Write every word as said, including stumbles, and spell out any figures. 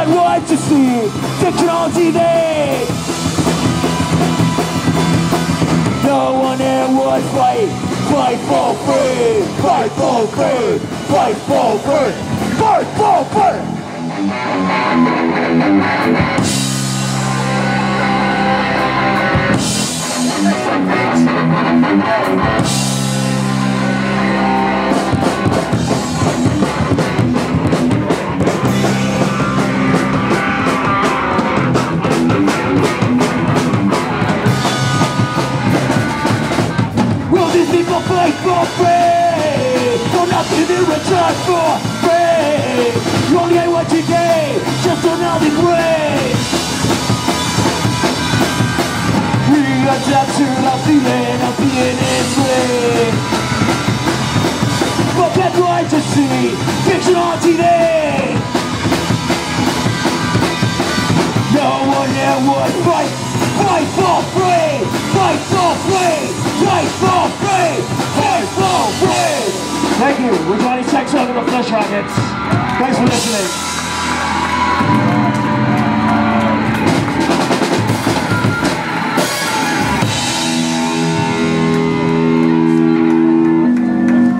bad wife to see, fiction on T V. No one here would fight, fight for free, fight for free, fight for free, fight for free. Will these people fight for free? For nothing in return for free. You only get what you gave, just another way. We adapt to the feeling of being enslaved. But that's right to see, fiction on T V. No one here would fight, fight for free, fight for free, fight for free, fight for free. Thank you. We're Johnny Sexfuk and the Fleshrockets. Thanks for listening.